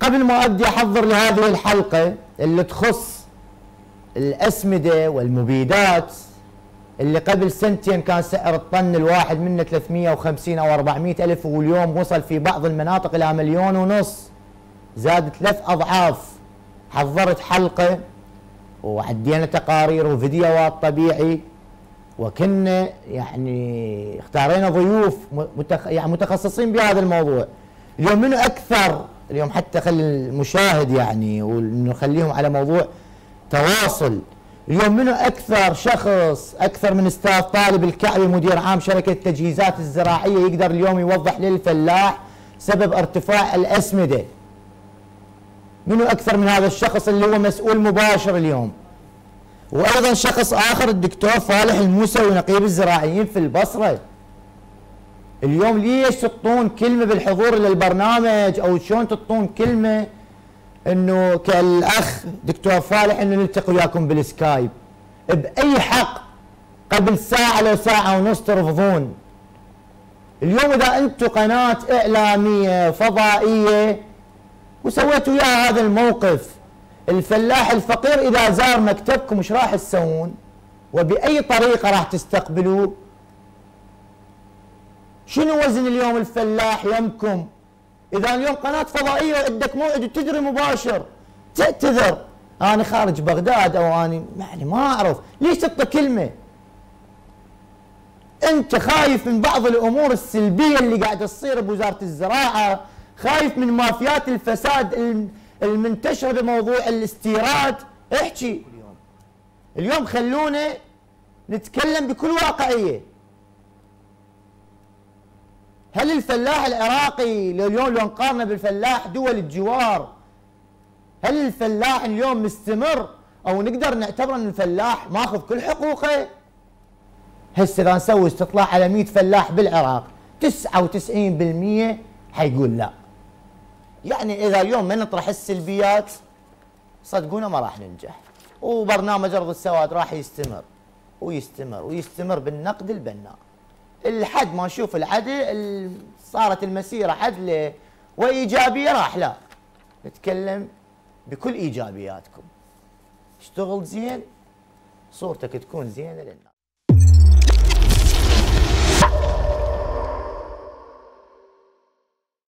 قبل ما ابدي احضر لهذه الحلقه اللي تخص الاسمده والمبيدات اللي قبل سنتين كان سعر الطن الواحد منه 350 او 400 الف، واليوم وصل في بعض المناطق الى 1.5 مليون، زاد 3 اضعاف. حضرت حلقه وعدينا تقارير وفيديوهات طبيعي، وكنا يعني اختارينا ضيوف متخصصين بهذا الموضوع. اليوم منو اكثر، اليوم حتى خلي المشاهد يعني ونخليهم على موضوع تواصل، اليوم منو اكثر شخص، اكثر من استاذ طالب الكعبي مدير عام شركه التجهيزات الزراعيه يقدر اليوم يوضح للفلاح سبب ارتفاع الاسمده؟ منو اكثر من هذا الشخص اللي هو مسؤول مباشر اليوم؟ وايضا شخص اخر الدكتور فالح الموسوي نقيب الزراعيين في البصره. اليوم ليش تعطون كلمه بالحضور للبرنامج، او شلون تعطون كلمه انه كالاخ دكتور فالح انه نلتقي وياكم بالسكايب؟ باي حق قبل ساعه لو ساعه ونص ترفضون؟ اليوم اذا انتم قناه اعلاميه فضائيه وسويتوا وياها هذا الموقف، الفلاح الفقير اذا زار مكتبكم ايش راح تسوون؟ وباي طريقه راح تستقبلوه؟ شنو وزن اليوم الفلاح يمكم؟ اذا اليوم قناه فضائيه وعندك موعد وتجري مباشر تعتذر انا خارج بغداد او انا يعني ما اعرف، ليش تعطي كلمه؟ انت خايف من بعض الامور السلبيه اللي قاعده تصير بوزاره الزراعه، خايف من مافيات الفساد المنتشره بموضوع الاستيراد. احكي اليوم خلونا نتكلم بكل واقعيه. هل الفلاح العراقي اليوم لو نقارنه بالفلاح دول الجوار، هل الفلاح اليوم مستمر او نقدر نعتبر ان الفلاح ماخذ كل حقوقه؟ هسه اذا نسوي استطلاع على 100 فلاح بالعراق 99% حيقول لا. يعني اذا اليوم ما نطرح السلبيات صدقونا ما راح ننجح، وبرنامج ارض السواد راح يستمر ويستمر ويستمر بالنقد البناء لحد ما نشوف العدل. صارت المسيره عدله وايجابيه راح لا نتكلم بكل ايجابياتكم. اشتغل زين صورتك تكون زينه للناس.